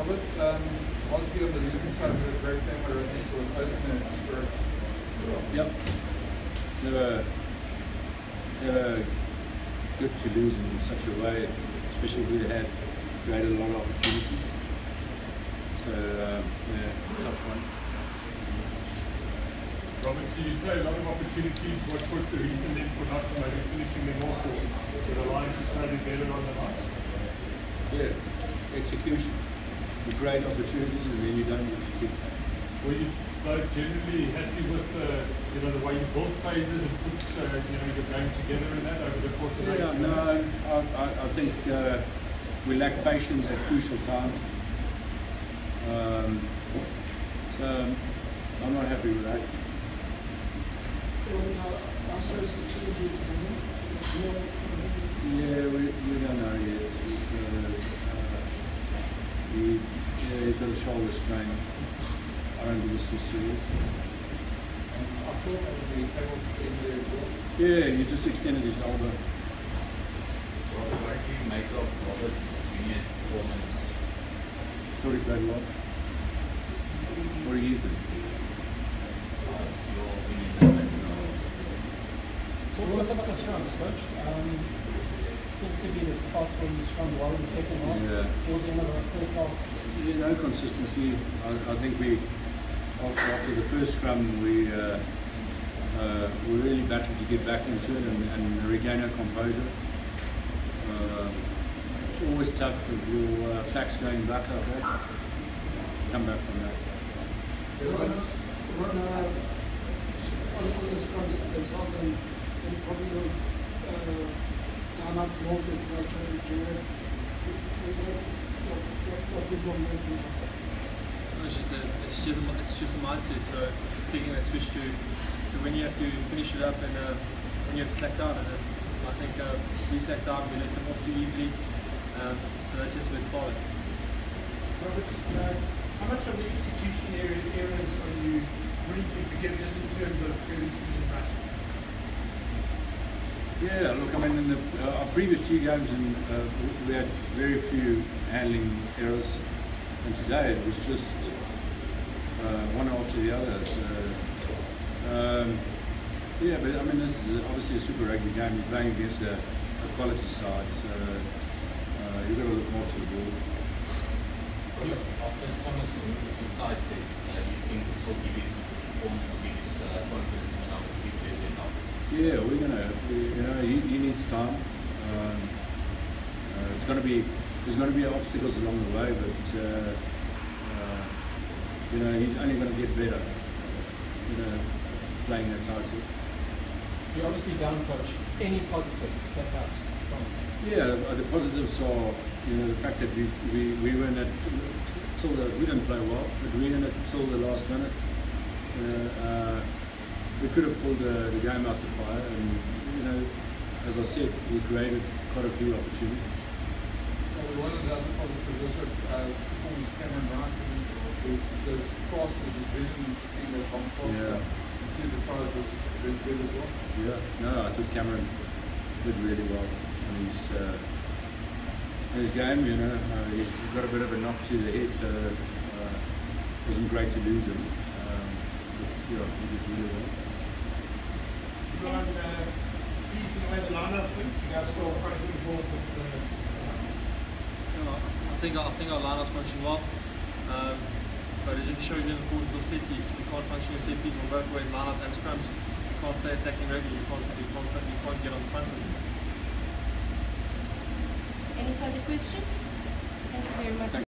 Robert, obviously on the losing side of the great game, we're ready for an opener spirit. Yep. Never good to lose in such a way, especially we had created a lot of opportunities. So yeah, tough one. Robert, so you say a lot of opportunities. What was the reason then for not maybe finishing them off, or the Lions just maybe better on the night? Yeah, execution. You create opportunities and then you don't execute. Were you both generally happy with the way you built phases and put your game together in that over the course of 8 no, I think we lack patience at crucial times. So I'm not happy with that. Yeah, we don't know yet. He's got a shoulder strain. I don't think it's too serious. I thought that would be table for India as well. Yeah, he just extended his elbow. Robert, what do you make of Robert Junior's performance? Thought he played well. What do you think? Your opinion? Talk to us about the scrums, coach. Seemed to be the spots where you scrummed well in the second half. Yeah. Towards the end of the first half. Yeah, no consistency. I think we, after the first scrum, we really battled to get back into it and regain our composure. It's always tough if your pack's going back like that. Come back from that. On the scrums themselves and probably those down-up balls that you guys trying to generate, what did you make of that? It's just a mindset. So getting that switch to when you have to finish it up and when you have to slack down. And I think we slacked down, we let them off too easily. So that's just where it started. Robert, how much of the execution areas are you ready to forgive just in terms of early season rust? Yeah, look, I mean, in our previous 2 games, we had very few handling errors, and today it was just one after the other. So, yeah, but I mean, this is obviously a Super Rugby game. You're playing against a quality side, so you've got to look more to the ball. After Thomas side six, you think this will give his performance, will give his confidence in our future as well? Yeah, we're gonna. He needs time. There's going to be obstacles along the way, but he's only going to get better. Playing that title. You're obviously down, coach. Any positives to take out from? Yeah, the positives are the fact that we were in it till we didn't play well, but we were in it till the last minute. We could have pulled the game out the fire, and as I said, we created quite a few opportunities. One of the other positives was also performance of Cameron Wright. Those passes, his vision, just getting those long passes up. And 2 of the tries was really good as well. Yeah, no, I thought Cameron did really well in his game. He got a bit of a knock to the head, so it wasn't great to lose him. But yeah, he did really well. Ruan, pleased with the way the line-up went. You guys scored quite a few balls with I think our line-ups functioned well, but it didn't show you the importance of set piece. We can't function with set piece on both ways, line-ups and scrums. You can't play attacking rugby. You can't get on the front of it. Any further questions? Thank you very much.